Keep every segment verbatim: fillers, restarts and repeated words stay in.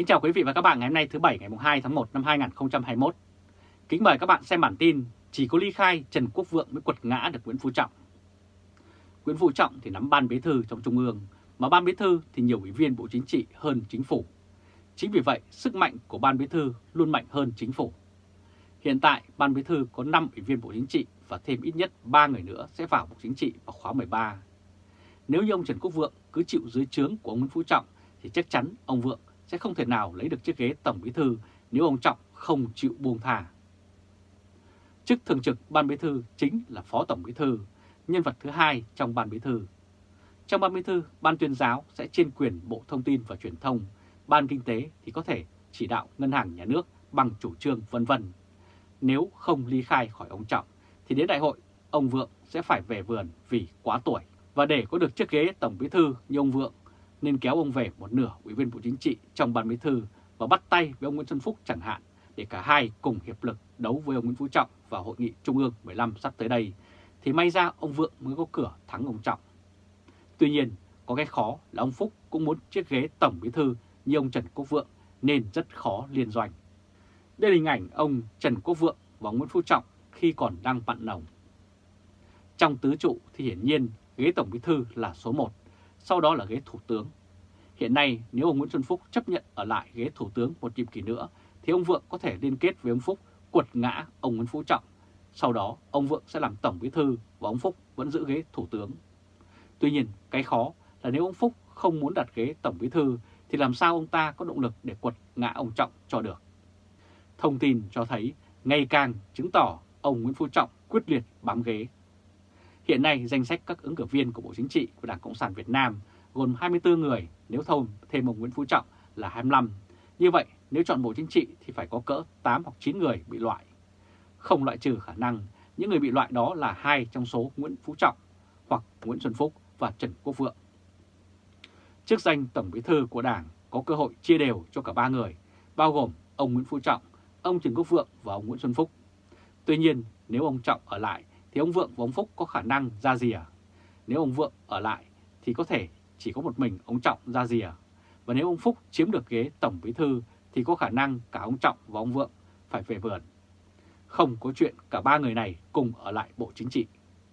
Kính chào quý vị và các bạn ngày hôm nay thứ Bảy ngày hai tháng một năm hai nghìn không trăm hai mươi mốt. Kính mời các bạn xem bản tin chỉ có ly khai Trần Quốc Vượng mới quật ngã được Nguyễn Phú Trọng. Nguyễn Phú Trọng thì nắm ban bí thư trong Trung ương, mà ban bí thư thì nhiều ủy viên Bộ Chính trị hơn chính phủ. Chính vì vậy, sức mạnh của ban bí thư luôn mạnh hơn chính phủ. Hiện tại, ban bí thư có năm ủy viên Bộ Chính trị và thêm ít nhất ba người nữa sẽ vào Bộ Chính trị vào khóa mười ba. Nếu như ông Trần Quốc Vượng cứ chịu dưới trướng của ông Nguyễn Phú Trọng thì chắc chắn ông Vượng sẽ không thể nào lấy được chiếc ghế Tổng Bí thư nếu ông Trọng không chịu buông tha. Chức thường trực ban bí thư chính là Phó Tổng Bí thư, nhân vật thứ hai trong ban bí thư. Trong ban bí thư, ban tuyên giáo sẽ chuyên quyền Bộ Thông tin và Truyền thông, ban kinh tế thì có thể chỉ đạo ngân hàng nhà nước bằng chủ trương vân vân. Nếu không ly khai khỏi ông Trọng thì đến đại hội ông Vượng sẽ phải về vườn vì quá tuổi. Và để có được chiếc ghế Tổng Bí thư như ông Vượng nên kéo ông về một nửa ủy viên Bộ Chính trị trong ban bí thư và bắt tay với ông Nguyễn Xuân Phúc chẳng hạn, để cả hai cùng hiệp lực đấu với ông Nguyễn Phú Trọng vào hội nghị Trung ương mười lăm sắp tới đây, thì may ra ông Vượng mới có cửa thắng ông Trọng. Tuy nhiên, có cái khó là ông Phúc cũng muốn chiếc ghế Tổng Bí thư như ông Trần Quốc Vượng nên rất khó liên doanh. Đây là hình ảnh ông Trần Quốc Vượng và ông Nguyễn Phú Trọng khi còn đang mặn nồng. Trong tứ trụ thì hiển nhiên ghế Tổng Bí thư là số một, sau đó là ghế Thủ tướng. Hiện nay nếu ông Nguyễn Xuân Phúc chấp nhận ở lại ghế Thủ tướng một nhiệm kỳ nữa thì ông Vượng có thể liên kết với ông Phúc quật ngã ông Nguyễn Phú Trọng. Sau đó ông Vượng sẽ làm Tổng Bí thư và ông Phúc vẫn giữ ghế Thủ tướng. Tuy nhiên cái khó là nếu ông Phúc không muốn đặt ghế Tổng Bí thư thì làm sao ông ta có động lực để quật ngã ông Trọng cho được. Thông tin cho thấy ngày càng chứng tỏ ông Nguyễn Phú Trọng quyết liệt bám ghế. Hiện nay danh sách các ứng cử viên của Bộ Chính trị của Đảng Cộng sản Việt Nam gồm hai mươi tư người, nếu thông thêm ông Nguyễn Phú Trọng là hai mươi lăm. Như vậy nếu chọn Bộ Chính trị thì phải có cỡ tám hoặc chín người bị loại. Không loại trừ khả năng những người bị loại đó là hai trong số Nguyễn Phú Trọng hoặc Nguyễn Xuân Phúc và Trần Quốc Vượng. Chức danh Tổng Bí thư của Đảng có cơ hội chia đều cho cả ba người, bao gồm ông Nguyễn Phú Trọng, ông Trần Quốc Vượng và ông Nguyễn Xuân Phúc. Tuy nhiên nếu ông Trọng ở lại thì ông Vượng và ông Phúc có khả năng ra rìa. Nếu ông Vượng ở lại thì có thể chỉ có một mình ông Trọng ra rìa. Và nếu ông Phúc chiếm được ghế Tổng Bí thư thì có khả năng cả ông Trọng và ông Vượng phải về vườn. Không có chuyện cả ba người này cùng ở lại Bộ Chính trị.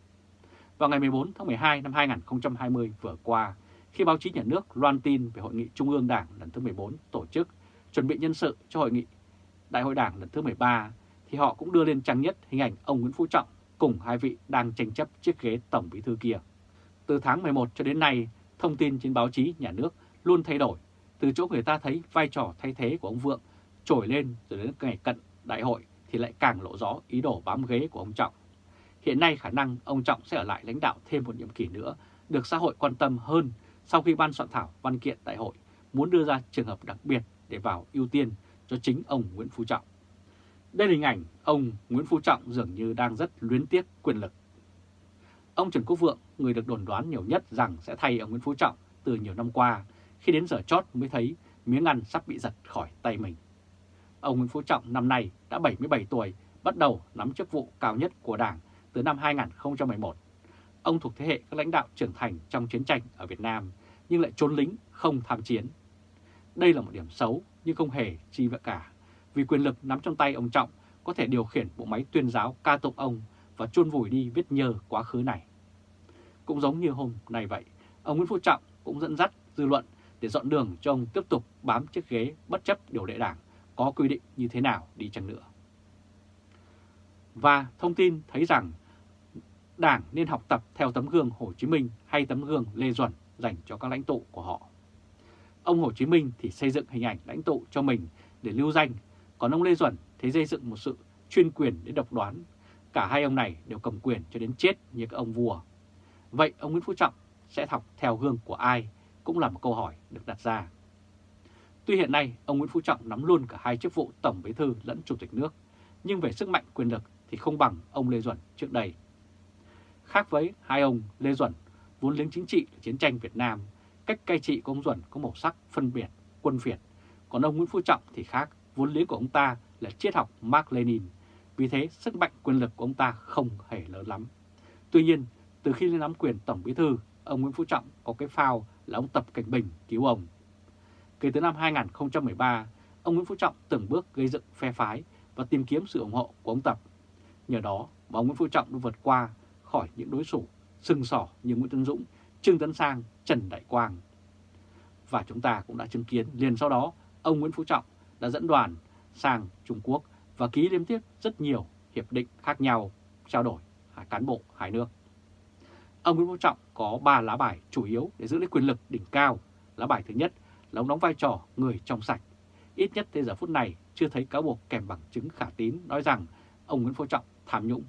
Vào ngày mười bốn tháng mười hai năm hai nghìn không trăm hai mươi vừa qua, khi báo chí nhà nước loan tin về Hội nghị Trung ương Đảng lần thứ mười bốn tổ chức chuẩn bị nhân sự cho Hội nghị Đại hội Đảng lần thứ mười ba, thì họ cũng đưa lên trang nhất hình ảnh ông Nguyễn Phú Trọng cùng hai vị đang tranh chấp chiếc ghế Tổng Bí thư kia. Từ tháng mười một cho đến nay, thông tin trên báo chí nhà nước luôn thay đổi, từ chỗ người ta thấy vai trò thay thế của ông Vượng trồi lên rồi đến ngày cận đại hội thì lại càng lộ rõ ý đồ bám ghế của ông Trọng. Hiện nay khả năng ông Trọng sẽ ở lại lãnh đạo thêm một nhiệm kỳ nữa được xã hội quan tâm hơn sau khi ban soạn thảo văn kiện đại hội muốn đưa ra trường hợp đặc biệt để vào ưu tiên cho chính ông Nguyễn Phú Trọng. Đây là hình ảnh ông Nguyễn Phú Trọng dường như đang rất luyến tiếc quyền lực. Ông Trần Quốc Vượng, người được đồn đoán nhiều nhất rằng sẽ thay ông Nguyễn Phú Trọng từ nhiều năm qua, khi đến giờ chót mới thấy miếng ăn sắp bị giật khỏi tay mình. Ông Nguyễn Phú Trọng năm nay đã bảy mươi bảy tuổi, bắt đầu nắm chức vụ cao nhất của Đảng từ năm hai nghìn không trăm mười một. Ông thuộc thế hệ các lãnh đạo trưởng thành trong chiến tranh ở Việt Nam, nhưng lại trốn lính không tham chiến. Đây là một điểm xấu nhưng không hề chi vậy cả, vì quyền lực nắm trong tay ông Trọng có thể điều khiển bộ máy tuyên giáo ca tụng ông và chôn vùi đi vết nhơ quá khứ này. Cũng giống như hôm nay vậy, ông Nguyễn Phú Trọng cũng dẫn dắt dư luận để dọn đường cho ông tiếp tục bám chiếc ghế bất chấp điều lệ Đảng có quy định như thế nào đi chăng nữa. Và thông tin thấy rằng Đảng nên học tập theo tấm gương Hồ Chí Minh hay tấm gương Lê Duẩn dành cho các lãnh tụ của họ. Ông Hồ Chí Minh thì xây dựng hình ảnh lãnh tụ cho mình để lưu danh, còn ông Lê Duẩn thì xây dựng một sự chuyên quyền đến độc đoán. Cả hai ông này đều cầm quyền cho đến chết như các ông vua. Vậy ông Nguyễn Phú Trọng sẽ học theo gương của ai cũng là một câu hỏi được đặt ra. Tuy hiện nay ông Nguyễn Phú Trọng nắm luôn cả hai chức vụ Tổng Bí thư lẫn Chủ tịch nước, nhưng về sức mạnh quyền lực thì không bằng ông Lê Duẩn trước đây. Khác với hai ông Lê Duẩn, vốn liếng chính trị là chiến tranh Việt Nam, cách cai trị của ông Duẩn có màu sắc phân biệt, quân Việt. Còn ông Nguyễn Phú Trọng thì khác, vốn liếng của ông ta là triết học Mác Lênin. Vì thế sức mạnh quyền lực của ông ta không hề lớn lắm. Tuy nhiên, từ khi lên nắm quyền Tổng Bí thư, ông Nguyễn Phú Trọng có cái phao là ông Tập Cảnh Bình cứu ông. Kể từ năm hai nghìn không trăm mười ba, ông Nguyễn Phú Trọng từng bước gây dựng phe phái và tìm kiếm sự ủng hộ của ông Tập. Nhờ đó mà ông Nguyễn Phú Trọng đã vượt qua khỏi những đối thủ sừng sỏ như Nguyễn Tấn Dũng, Trương Tấn Sang, Trần Đại Quang. Và chúng ta cũng đã chứng kiến liền sau đó ông Nguyễn Phú Trọng đã dẫn đoàn sang Trung Quốc và ký liên tiếp rất nhiều hiệp định khác nhau trao đổi hai cán bộ hai nước. Ông Nguyễn Phú Trọng có ba lá bài chủ yếu để giữ lấy quyền lực đỉnh cao. Lá bài thứ nhất là ông đóng vai trò người trong sạch. Ít nhất tới giờ phút này chưa thấy cáo buộc kèm bằng chứng khả tín nói rằng ông Nguyễn Phú Trọng tham nhũng.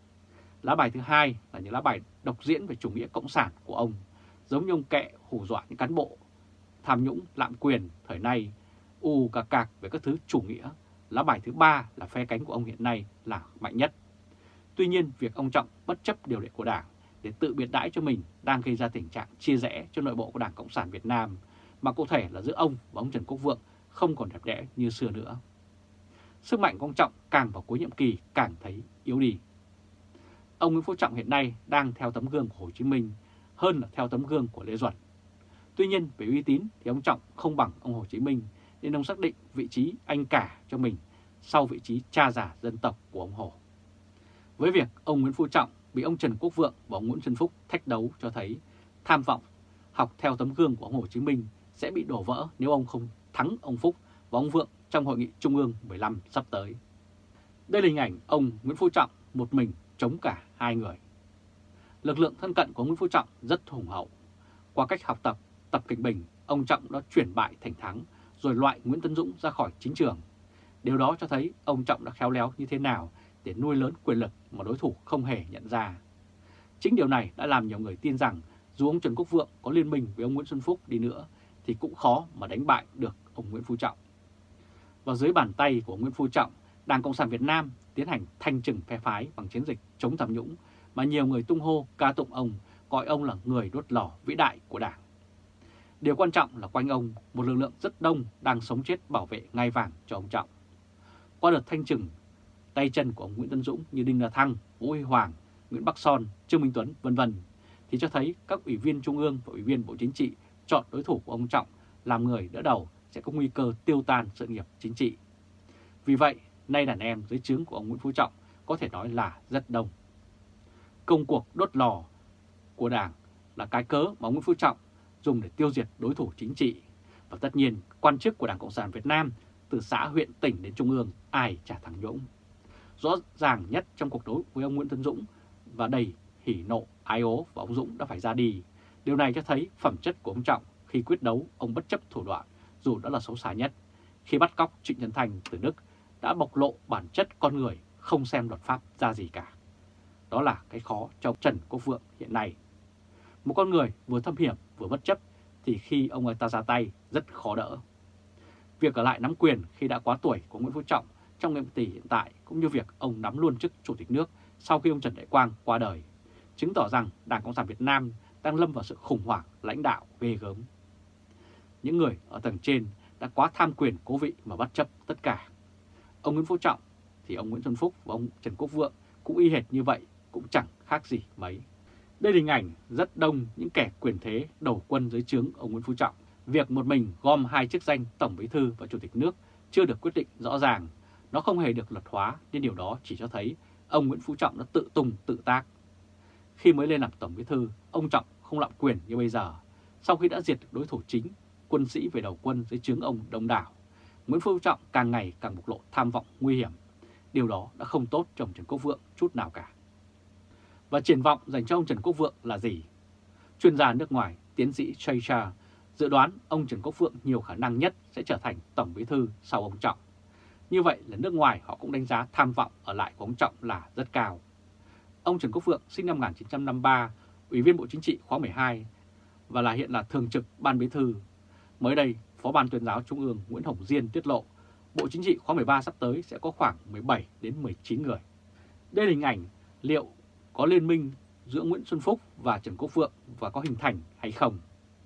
Lá bài thứ hai là những lá bài độc diễn về chủ nghĩa cộng sản của ông, giống như ông Kệ hù dọa những cán bộ tham nhũng lạm quyền thời nay, ù cà cạc về các thứ chủ nghĩa. Lá bài thứ ba là phe cánh của ông hiện nay là mạnh nhất. Tuy nhiên, việc ông Trọng bất chấp điều lệ của Đảng để tự biệt đãi cho mình đang gây ra tình trạng chia rẽ cho nội bộ của Đảng Cộng sản Việt Nam, mà cụ thể là giữa ông và ông Trần Quốc Vượng không còn đẹp đẽ như xưa nữa. Sức mạnh của ông Trọng càng vào cuối nhiệm kỳ càng thấy yếu đi. Ông Nguyễn Phú Trọng hiện nay đang theo tấm gương của Hồ Chí Minh hơn là theo tấm gương của Lê Duẩn. Tuy nhiên, về uy tín thì ông Trọng không bằng ông Hồ Chí Minh, nên ông xác định vị trí anh cả cho mình sau vị trí cha già dân tộc của ông Hồ. Với việc ông Nguyễn Phú Trọng bị ông Trần Quốc Vượng và ông Nguyễn Xuân Phúc thách đấu cho thấy tham vọng học theo tấm gương của ông Hồ Chí Minh sẽ bị đổ vỡ nếu ông không thắng ông Phúc và ông Vượng trong Hội nghị Trung ương mười lăm sắp tới. Đây là hình ảnh ông Nguyễn Phú Trọng một mình chống cả hai người. Lực lượng thân cận của ông Nguyễn Phú Trọng rất hùng hậu. Qua cách học tập, Tập Cận Bình, ông Trọng đã chuyển bại thành thắng rồi loại Nguyễn Tấn Dũng ra khỏi chính trường. Điều đó cho thấy ông Trọng đã khéo léo như thế nào để nuôi lớn quyền lực mà đối thủ không hề nhận ra. Chính điều này đã làm nhiều người tin rằng dù ông Trần Quốc Vượng có liên minh với ông Nguyễn Xuân Phúc đi nữa thì cũng khó mà đánh bại được ông Nguyễn Phú Trọng. Và dưới bàn tay của ông Nguyễn Phú Trọng, Đảng Cộng sản Việt Nam tiến hành thanh trừng phe phái bằng chiến dịch chống tham nhũng mà nhiều người tung hô ca tụng ông, gọi ông là người đốt lò vĩ đại của Đảng. Điều quan trọng là quanh ông một lực lượng rất đông đang sống chết bảo vệ ngai vàng cho ông Trọng. Qua đợt thanh trừng, tay chân của ông Nguyễn Tấn Dũng như Đinh La Thăng, Vũ Huy Hoàng, Nguyễn Bắc Son, Trương Minh Tuấn, vân vân thì cho thấy các ủy viên Trung ương và ủy viên Bộ Chính trị chọn đối thủ của ông Trọng làm người đỡ đầu sẽ có nguy cơ tiêu tan sự nghiệp chính trị. Vì vậy, nay đàn em dưới trướng của ông Nguyễn Phú Trọng có thể nói là rất đông. Công cuộc đốt lò của Đảng là cái cớ mà ông Nguyễn Phú Trọng dùng để tiêu diệt đối thủ chính trị. Và tất nhiên, quan chức của Đảng Cộng sản Việt Nam từ xã, huyện, tỉnh đến Trung ương ai chả thằng nhũng. Rõ ràng nhất trong cuộc đấu với ông Nguyễn Tấn Dũng và đầy hỉ nộ ái ố và ông Dũng đã phải ra đi. Điều này cho thấy phẩm chất của ông Trọng khi quyết đấu, ông bất chấp thủ đoạn dù đã là xấu xa nhất. Khi bắt cóc Trịnh Nhân Thành từ Đức đã bộc lộ bản chất con người không xem luật pháp ra gì cả. Đó là cái khó cho Trần Quốc Vượng hiện nay. Một con người vừa thâm hiểm vừa bất chấp thì khi ông ấy ta ra tay rất khó đỡ. Việc ở lại nắm quyền khi đã quá tuổi của Nguyễn Phú Trọng trong nhiệm kỳ hiện tại cũng như việc ông nắm luôn chức Chủ tịch nước sau khi ông Trần Đại Quang qua đời, chứng tỏ rằng Đảng Cộng sản Việt Nam đang lâm vào sự khủng hoảng lãnh đạo ghê gớm. Những người ở tầng trên đã quá tham quyền cố vị mà bất chấp tất cả. Ông Nguyễn Phú Trọng thì ông Nguyễn Xuân Phúc và ông Trần Quốc Vượng cũng y hệt như vậy, cũng chẳng khác gì mấy. Đây là hình ảnh rất đông những kẻ quyền thế đầu quân dưới trướng ông Nguyễn Phú Trọng. Việc một mình gom hai chức danh Tổng Bí thư và Chủ tịch nước chưa được quyết định rõ ràng, nó không hề được luật hóa, nên điều đó chỉ cho thấy ông Nguyễn Phú Trọng đã tự tung tự tác. Khi mới lên làm Tổng Bí thư, ông Trọng không lạm quyền như bây giờ. Sau khi đã diệt được đối thủ chính, quân sĩ về đầu quân dưới trướng ông đông đảo, Nguyễn Phú Trọng càng ngày càng bộc lộ tham vọng nguy hiểm. Điều đó đã không tốt cho ông Trần Quốc Vượng chút nào cả. Và triển vọng dành cho ông Trần Quốc Vượng là gì? Chuyên gia nước ngoài, tiến sĩ Chaycha dự đoán ông Trần Quốc Vượng nhiều khả năng nhất sẽ trở thành Tổng Bí thư sau ông Trọng. Như vậy là nước ngoài họ cũng đánh giá tham vọng ở lại của ông Trọng là rất cao. Ông Trần Quốc Vượng sinh năm một nghìn chín trăm năm mươi ba, Ủy viên Bộ Chính trị khóa mười hai và là hiện là Thường trực Ban Bí thư. Mới đây, Phó Ban Tuyên giáo Trung ương Nguyễn Hồng Diên tiết lộ Bộ Chính trị khóa mười ba sắp tới sẽ có khoảng mười bảy đến mười chín người. Đây là hình ảnh liệu có liên minh giữa Nguyễn Xuân Phúc và Trần Quốc Vượng và có hình thành hay không.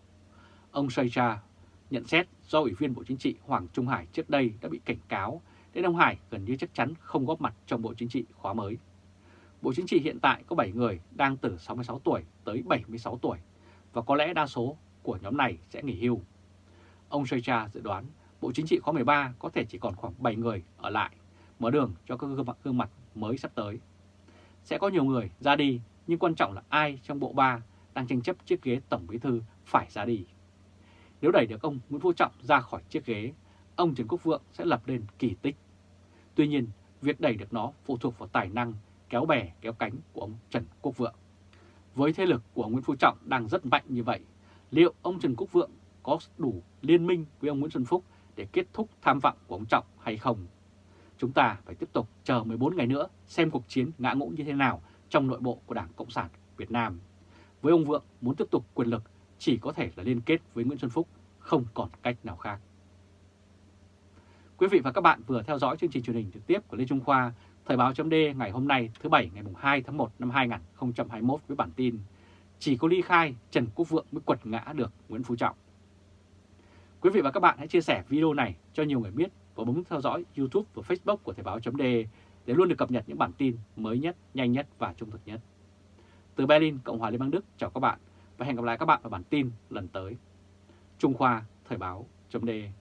Ông Chaycha nhận xét do Ủy viên Bộ Chính trị Hoàng Trung Hải trước đây đã bị cảnh cáo nên ông Hải gần như chắc chắn không góp mặt trong Bộ Chính trị khóa mới. Bộ Chính trị hiện tại có bảy người đang từ sáu mươi sáu tuổi tới bảy mươi sáu tuổi và có lẽ đa số của nhóm này sẽ nghỉ hưu. ông Shoicha dự đoán Bộ Chính trị khóa mười ba có thể chỉ còn khoảng bảy người ở lại, mở đường cho các gương mặt, gương mặt mới sắp tới. Sẽ có nhiều người ra đi, nhưng quan trọng là ai trong bộ ba đang tranh chấp chiếc ghế Tổng Bí thư phải ra đi. Nếu đẩy được ông Nguyễn Phú Trọng ra khỏi chiếc ghế, ông Trần Quốc Vượng sẽ lập lên kỳ tích. Tuy nhiên, việc đẩy được nó phụ thuộc vào tài năng, kéo bè, kéo cánh của ông Trần Quốc Vượng. Với thế lực của ông Nguyễn Phú Trọng đang rất mạnh như vậy, liệu ông Trần Quốc Vượng có đủ liên minh với ông Nguyễn Xuân Phúc để kết thúc tham vọng của ông Trọng hay không? Chúng ta phải tiếp tục chờ mười bốn ngày nữa xem cuộc chiến ngã ngũ như thế nào trong nội bộ của Đảng Cộng sản Việt Nam. Với ông Vượng muốn tiếp tục quyền lực chỉ có thể là liên kết với Nguyễn Xuân Phúc, không còn cách nào khác. Quý vị và các bạn vừa theo dõi chương trình truyền hình trực tiếp của Lê Trung Khoa, Thời báo chấm D ngày hôm nay thứ Bảy ngày hai tháng một năm hai nghìn không trăm hai mươi mốt với bản tin chỉ có ly khai Trần Quốc Vượng mới quật ngã được Nguyễn Phú Trọng. Quý vị và các bạn hãy chia sẻ video này cho nhiều người biết và bấm theo dõi YouTube và Facebook của Thời báo chấm D để luôn được cập nhật những bản tin mới nhất, nhanh nhất và trung thực nhất. Từ Berlin, Cộng hòa Liên bang Đức, chào các bạn và hẹn gặp lại các bạn ở bản tin lần tới. Trung Khoa, Thời báo chấm D.